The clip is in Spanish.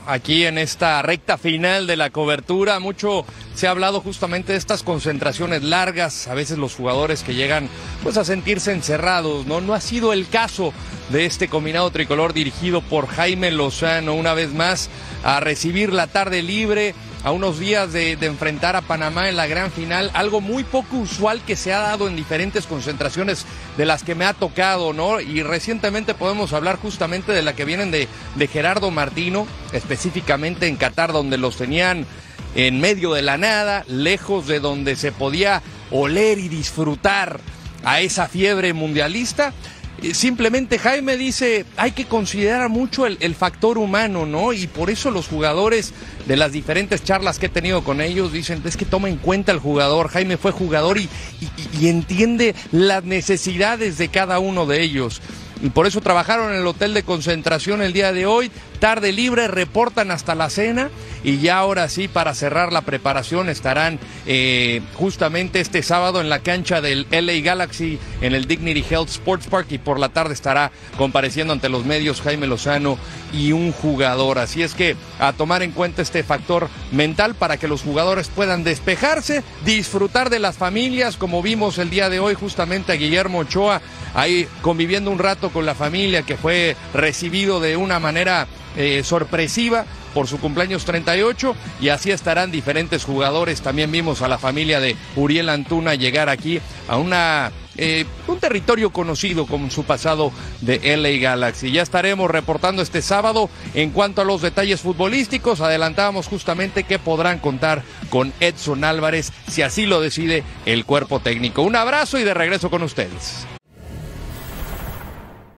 aquí en esta recta final de la cobertura. Mucho se ha hablado justamente de estas concentraciones largas, a veces los jugadores que llegan pues a sentirse encerrados, ¿no? No ha sido el caso de este combinado tricolor dirigido por Jaime Lozano, una vez más a recibir la tarde libre, a unos días de enfrentar a Panamá en la gran final, algo muy poco usual que se ha dado en diferentes concentraciones de las que me ha tocado, ¿no? Y recientemente podemos hablar justamente de la que vienen de Gerardo Martino, específicamente en Qatar, donde los tenían en medio de la nada, lejos de donde se podía oler y disfrutar a esa fiebre mundialista. Simplemente Jaime dice, hay que considerar mucho el factor humano, ¿no? Y por eso los jugadores, de las diferentes charlas que he tenido con ellos, dicen, es que toma en cuenta el jugador. Jaime fue jugador y entiende las necesidades de cada uno de ellos. Y por eso trabajaron en el hotel de concentración el día de hoy, tarde libre, reportan hasta la cena y ya ahora sí, para cerrar la preparación, estarán justamente este sábado en la cancha del LA Galaxy en el Dignity Health Sports Park, y por la tarde estará compareciendo ante los medios Jaime Lozano y un jugador. Así es que a tomar en cuenta este factor mental para que los jugadores puedan despejarse, disfrutar de las familias, como vimos el día de hoy justamente a Guillermo Ochoa ahí conviviendo un rato con la familia, que fue recibido de una manera sorpresiva por su cumpleaños 38, y así estarán diferentes jugadores. También vimos a la familia de Uriel Antuna llegar aquí a un territorio conocido con su pasado de LA Galaxy. Ya estaremos reportando este sábado. En cuanto a los detalles futbolísticos, adelantábamos justamente que podrán contar con Edson Álvarez, si así lo decide el cuerpo técnico. Un abrazo y de regreso con ustedes.